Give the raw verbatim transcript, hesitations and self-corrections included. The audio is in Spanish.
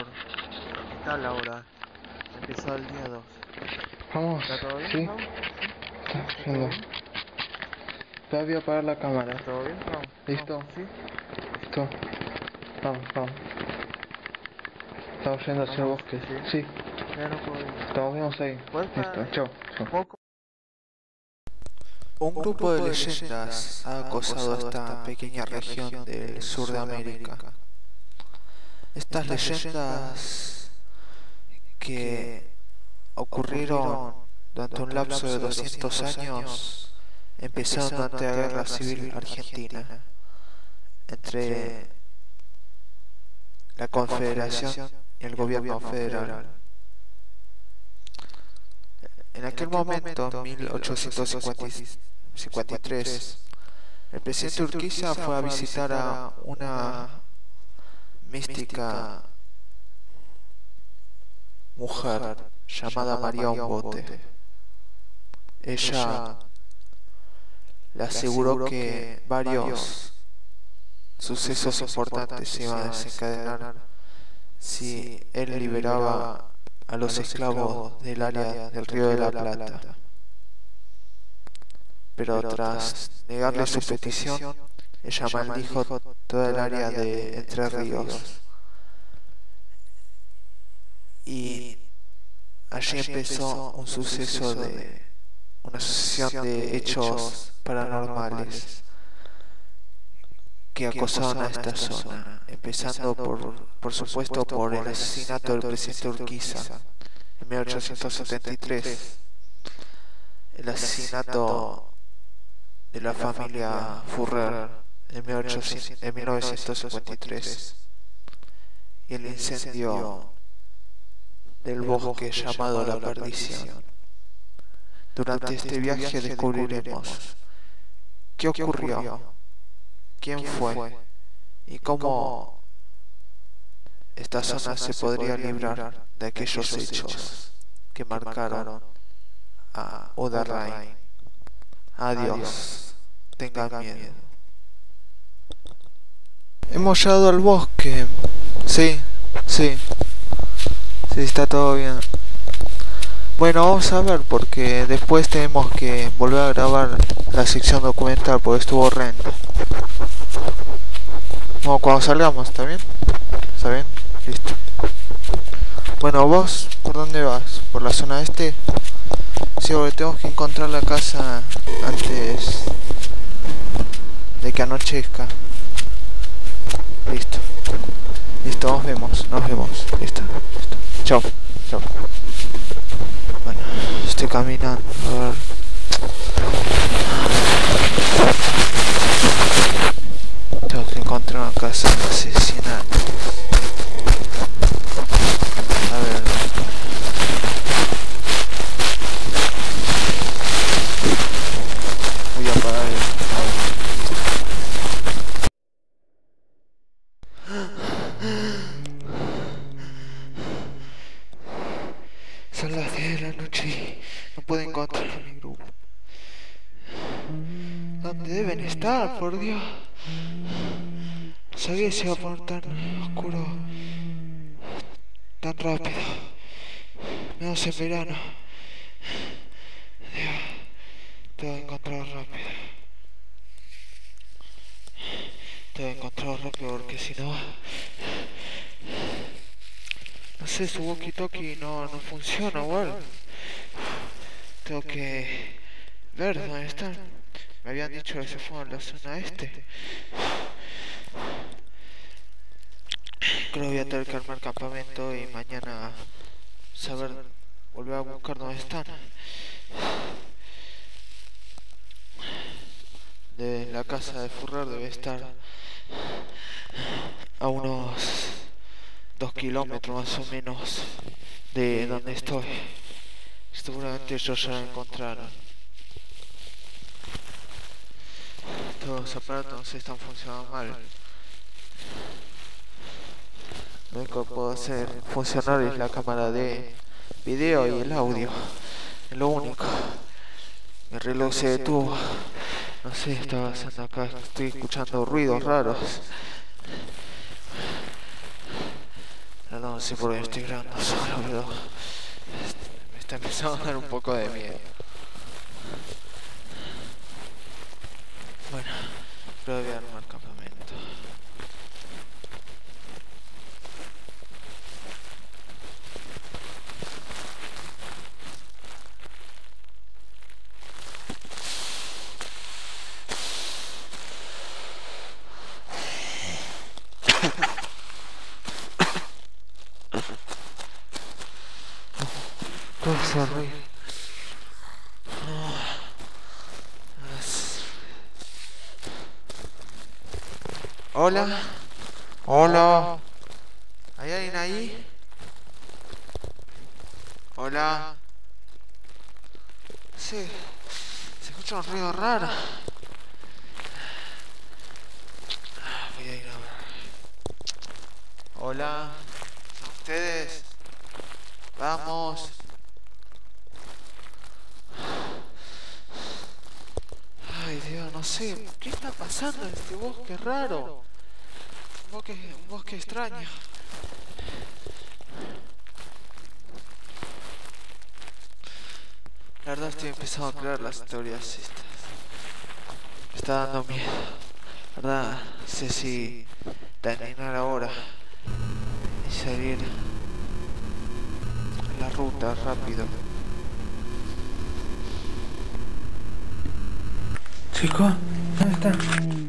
¿Qué tal ahora? Empezó el día dos. Vamos, ¿Está todo bien? sí, ¿Vamos? está ¿Está todo yendo. bien? Ya voy a apagar la cámara. ¿Todo bien? Vamos. ¿Listo? Vamos. ¿Sí? Listo. Vamos, vamos. Estamos yendo hacia el Vamos, bosque. ¿sí? Sí, Ya no puedo ir. nos vemos ahí. ¿Puedes Listo, parar? chao, chao. Poco. Un grupo de leyendas ha acosado esta pequeña región del sur de América. Estas leyendas que ocurrieron durante un lapso de doscientos años empezaron durante la Guerra Civil Argentina entre la Confederación y el gobierno federal. En aquel momento, en mil ochocientos cincuenta y tres, el presidente Urquiza fue a visitar a una mística mujer llamada María Ombote. Ella le aseguró que varios sucesos importantes se iban a desencadenar si él liberaba a los esclavos del área del Río de la Plata. Pero tras negarle su petición, ella maldijo toda el área de Entre Ríos. Y allí empezó un suceso de una sucesión de hechos paranormales que acosaron a esta zona, empezando por, por supuesto por el asesinato del presidente Urquiza en mil ochocientos setenta y tres, el asesinato de la familia Furrer en mil novecientos cincuenta y tres y el incendio del bosque llamado La Perdición. Durante este viaje descubriremos qué ocurrió, quién fue y cómo esta zona se podría librar de aquellos hechos que marcaron a Odarrain. Adiós, tengan miedo. Hemos llegado al bosque. Sí, sí. Sí, está todo bien. Bueno, vamos a ver porque después tenemos que volver a grabar la sección documental porque estuvo horrendo. Bueno, cuando salgamos, ¿está bien? ¿Está bien? Listo. Bueno, vos, ¿por dónde vas? ¿Por la zona este? Sí, porque tenemos que encontrar la casa antes de que anochezca. Listo. Listo, nos vemos, nos vemos. Listo, listo. Chao, chao. Bueno, estoy caminando, a ver. Tengo que encontrar una casa asesinada. A ver. Voy a apagar el... Son las diez de la noche y no puedo encontrar a mi grupo. ¿Dónde deben estar, por Dios? No sabía que se iba a poner tan oscuro tan rápido. Menos en verano. Dios, tengo que encontrarlo rápido. Tengo que encontrarlo rápido porque si no... No sé, su walkie-talkie no, no funciona igual. Tengo que ver dónde están. Me habían dicho que se fueron a la zona este. Creo que voy a tener que armar campamento y mañana saber, volver a buscar dónde están. De la casa de Furrer debe estar a unos dos kilómetros más o menos de donde estoy. Seguramente ellos ya la encontraron. Todos los aparatos no se están funcionando mal. Lo único que puedo hacer funcionar es la cámara de video y el audio. Es lo único. Mi reloj se detuvo. No sé, estaba haciendo acá. Estoy escuchando ruidos raros. Perdón si por hoy estoy grabando solo, pero me está empezando a dar un poco de miedo. Bueno, pero voy a armar campamento. Todo se arregla. Hola. Hola. ¿Hay alguien ahí? Hola. Sí. Se escucha un ruido raro. Voy a ir a ver. Hola. ¿Son ustedes? Vamos. Ay, Dios, no sé. ¿Qué está pasando en este bosque raro? Un bosque, un bosque extraño. La verdad estoy empezando a creer las teorías estas. Me está dando miedo. La verdad, no sé si terminar ahora y salir a la ruta rápido. Chicos, ¿dónde están?